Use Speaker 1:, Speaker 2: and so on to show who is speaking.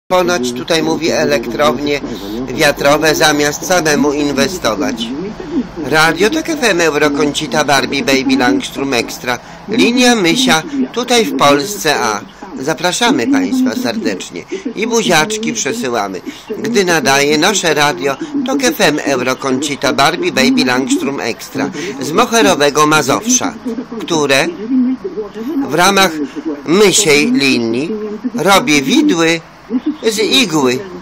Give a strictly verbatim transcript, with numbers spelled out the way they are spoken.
Speaker 1: Ponoć tutaj mówi elektrownie wiatrowe zamiast samemu inwestować. Radio Tok F M, Euroconsita, Barbie, Baby, Langstrom Extra, Linia Mysia, tutaj w Polsce A. Zapraszamy Państwa serdecznie i buziaczki przesyłamy, gdy nadaje nasze radio Tok F M, Euroconsita, Barbie, Baby, Langstrom Extra z moherowego Mazowsza, które w ramach mysiej linii robi widły z igły.